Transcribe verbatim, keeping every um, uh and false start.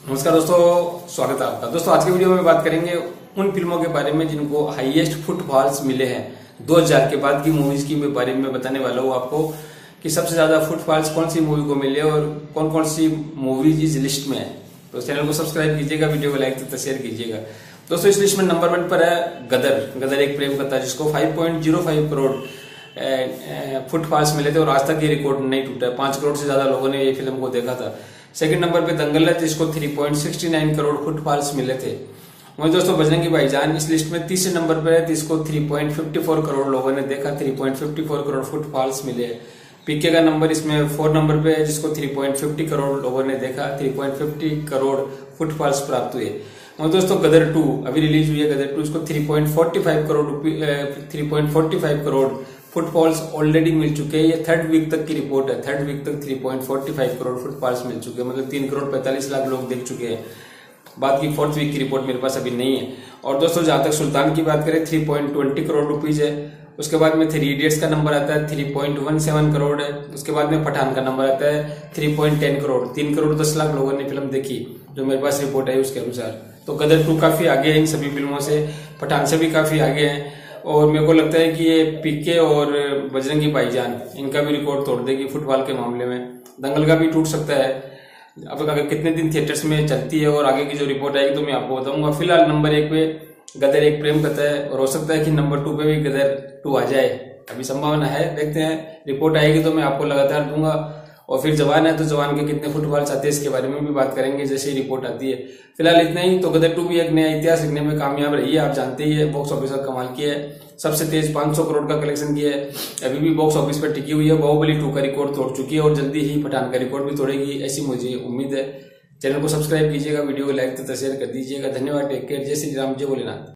नमस्कार दोस्तों, स्वागत है आपका। दोस्तों आज के वीडियो में बात करेंगे उन फिल्मों के बारे में जिनको हाईएस्ट फुटफॉल्स मिले हैं। दो हज़ार के बाद की मूवीज की बारे में बताने वाला हूँ आपको कि सबसे ज्यादा फुटफॉल्स कौन सी मूवी को मिले और कौन कौन सी मूवीज इस लिस्ट में है। तो चैनल को सब्सक्राइब कीजिएगा, वीडियो को लाइक तथा शेयर कीजिएगा। दोस्तों इस लिस्ट में नंबर वन पर है गदर। गदर एक प्रेम कथा जिसको five point zero five crore footfalls मिले थे और आज तक ये रिकॉर्ड नहीं टूटा है। पांच करोड़ से ज्यादा लोगों ने ये फिल्म को देखा था। सेकंड नंबर पे दंगल है जिसको three point six nine crore footfalls मिले थे। वहीं दोस्तों बजरंगी भाईजान इस लिस्ट में तीसरे नंबर पर है जिसको three point five four crore लोगों ने देखा, three point five four crore footfalls मिले। पीके का नंबर इसमें फोर नंबर पे है जिसको थ्री पॉइंट फाइव करोड़ लोगों ने देखा, three point five crore footfalls प्राप्त हुए। और दोस्तों गदर टू अभी रिलीज हुई है। गदर टू इसको three point four five crore three point four five crore footfalls already मिल चुके हैं। ये थर्ड वीक तक की रिपोर्ट है। थर्ड वीक तक three point four five crore footfalls मिल चुके हैं, मतलब तीन करोड़ पैंतालीस लाख लोग देख चुके हैं। बात की फोर्थ वीक की रिपोर्ट मेरे पास अभी नहीं है। और दोस्तों जहां तक सुल्तान की बात करें three point two zero crore rupees है। उसके बाद में थ्री इडियट्स का नंबर आता है three point one seven crore है। उसके बाद में पठान का नंबर आता है थ्री पॉइंट टेन करोड़। तीन करोड़ दस लाख लोगों ने फिल्म देखी, जो मेरे पास रिपोर्ट है उसके अनुसार। तो गदर टू काफी आगे है इन सभी फिल्मों से, पठान से भी काफी आगे है। और मेरे को लगता है कि ये पीके और बजरंगी भाईजान इनका भी रिकॉर्ड तोड़ देगी फुटबॉल के मामले में। दंगल का भी टूट सकता है। अब अगर कितने दिन थिएटर्स में चलती है और आगे की जो रिपोर्ट आएगी तो मैं आपको बताऊंगा। फिलहाल नंबर एक पे गदर एक प्रेम कथा है और हो सकता है कि नंबर टू पे भी गदर टू आ जाए। अभी संभावना है, देखते हैं। रिपोर्ट आएगी तो मैं आपको लगातार दूंगा। और फिर जवान है तो जवान के कितने फुटबॉल्स आते हैं इसके बारे में भी बात करेंगे जैसे ही रिपोर्ट आती है। फिलहाल इतना ही। तो गदर टू भी एक नया इतिहास लिखने में कामयाब रही है। आप जानते ही है, बॉक्स ऑफिस का कमाल किया है। सबसे तेज पांच सौ करोड़ का कलेक्शन किया है। अभी भी बॉक्स ऑफिस पर टिकी हुई है। बाहुबली टू का रिकॉर्ड तोड़ चुकी है और जल्दी ही पठान का रिकॉर्ड भी तोड़ेगी, ऐसी मुझे उम्मीद है। चैनल को सब्सक्राइब कीजिएगा, वीडियो को लाइक तथा शेयर कर दीजिएगा। धन्यवाद। Take care. जय श्री राम, जय भोलेनाथ।